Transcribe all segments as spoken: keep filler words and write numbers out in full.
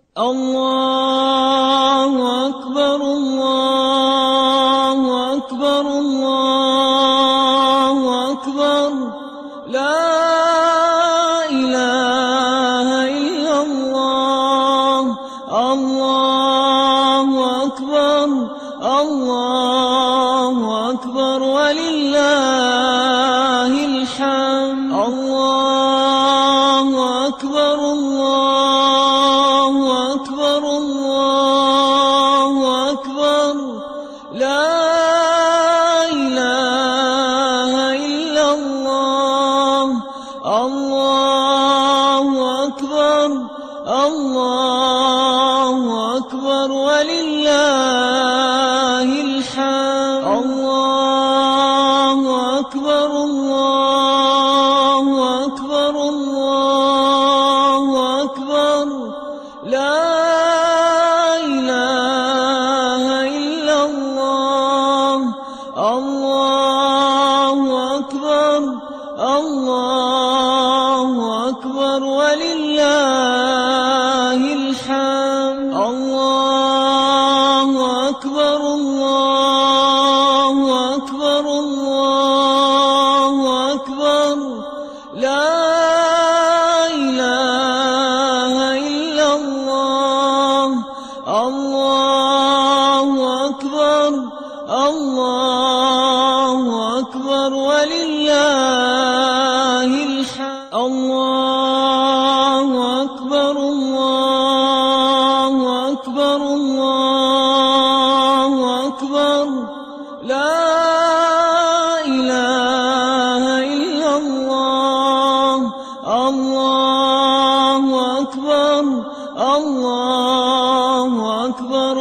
الله أكبر الله أكبر الله أكبر لا إله إلا الله الله أكبر الله أكبر ولله الحمد الله أكبر الله أكبر الله أكبر لا إله إلا الله الله أكبر الله أكبر ولله الحمد الله أكبر الله أكبر الله أكبر لا إله إلا الله الله أكبر الله أكبر ولله الحمد الله أكبر الله أكبر الله أكبر لا إله إلا الله الله أكبر الله أكبر ولله الحمد الله أكبر الله أكبر الله أكبر لا إله إلا الله الله أكبر الله أكبر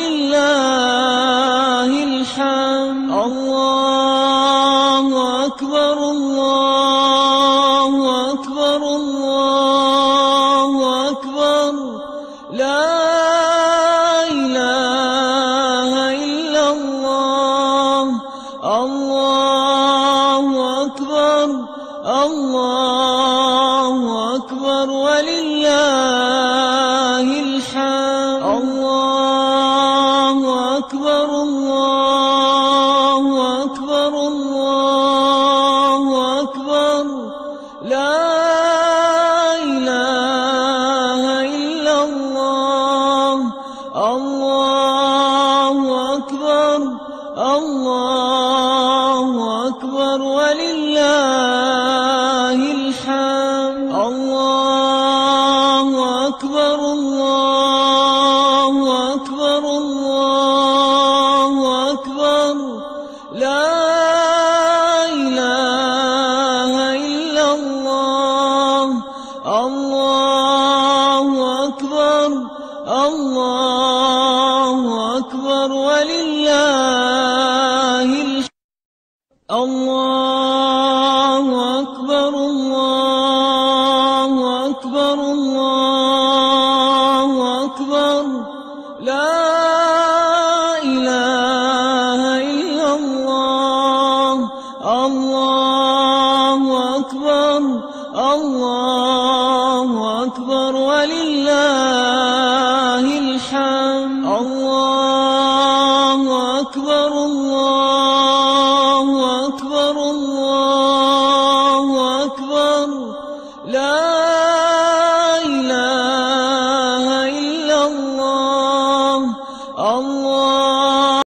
ولله الحمد الله أكبر الله أكبر الله أكبر لا إله إلا الله الله أكبر الله أكبر ولله الحمد الله أكبر الله أكبر الله أكبر لا إله إلا الله الله أكبر الله أكبر ولله الحمد الله أكبر الله أكبر الله أكبر لا إله إلا الله الله أكبر الله أكبر ولله الحمد الله أكبر الله أكبر الله أكبر لا إله إلا الله الله أكبر الله أكبر ولله الحمد الله أكبر الله أكبر الله أكبر لا إله إلا الله الله